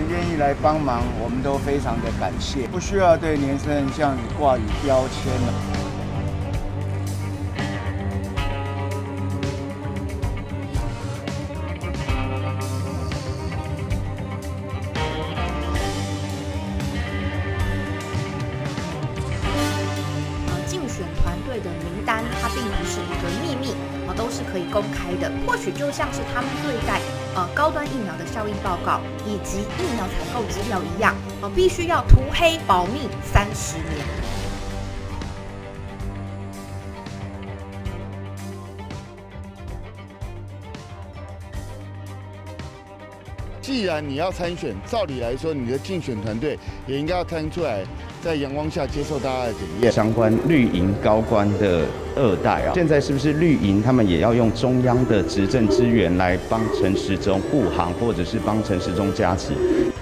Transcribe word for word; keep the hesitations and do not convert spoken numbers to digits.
愿意来帮忙，我们都非常的感谢，不需要对年轻人这样子挂以标签了。 团队的名单，它并不是一个秘密啊，都是可以公开的。或许就像是他们对待呃高端疫苗的效益报告以及疫苗采购资料一样，啊，必须要涂黑保密三十年。 既然你要参选，照理来说，你的竞选团队也应该要摊出来，在阳光下接受大家的检验。 相关绿营高官的二代啊，现在是不是绿营他们也要用中央的执政资源来帮陈时中护航，或者是帮陈时中加持？